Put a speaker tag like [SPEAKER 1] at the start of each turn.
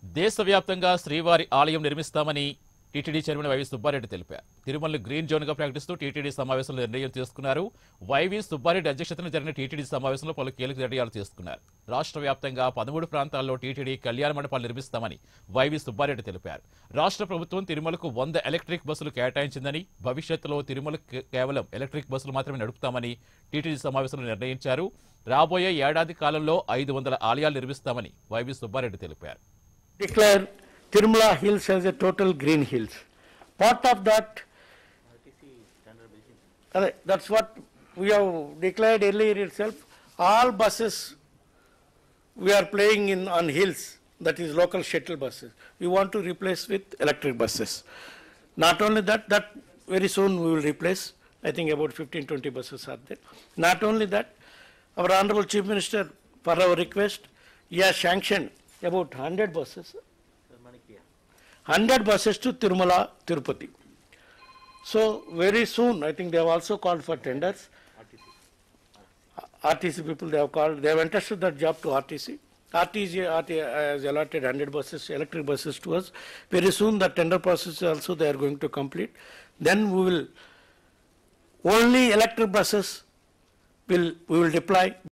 [SPEAKER 1] దేశవ్యాప్తంగా శ్రీవారి ఆలయం నిర్మిస్తామని టీటీడీ చైర్మన్ వైవి సుబ్బారెడ్డి తెలిపారు. తిరుమలను గ్రీన్ జోన్ గా ప్రకటిస్తూ టీటీడీ సమావేశంలో నిర్ణయం తీసుకున్నారు. వైవి సుబ్బారెడ్డి అధ్యక్షతన జరిగిన టీటీడీ సమావేశంలో పలు కీలక నిర్ణయాలు తీసుకున్నారు. రాష్ట్ర వ్యాప్తంగా 13 ప్రాంతాల్లో టీటీడీ కళ్యాణ మండపాలు నిర్మిస్తామని వైవి సుబ్బారెడ్డి తెలిపారు. రాష్ట్ర ప్రభుత్వం తిరుమలకు 100 ఎలక్ట్రిక్ బస్సులు కేటాయించిందని, భవిష్యత్తులో తిరుమలకు కేవలం ఎలక్ట్రిక్ బస్సులు మాత్రమే నడుపుతామని టీటీడీ సమావేశంలో నిర్ణయించారు. రాబోయే ఏడాది కాలంలో 500 ఆలయాలు నిర్మిస్తామని వైవి సుబ్బారెడ్డి తెలిపారు.
[SPEAKER 2] Declare Tirumala Hills as a total green hills. Part of that, that's what we have declared earlier itself. All buses we are playing on hills, that is local shuttle buses. We want to replace with electric buses. Not only that, very soon we will replace. I think about 15-20 buses are there. Not only that, our Honorable Chief Minister, for our request, he has sanctioned about 100 buses. 100 buses to Tirumala, Tirupati. So very soon, I think they have also called for tenders. RTC people they have called, they have entrusted that job to RTC. RTC has allotted 100 buses, electric buses to us. Very soon the tender process also they are going to complete. Then we will, only electric buses we will deploy.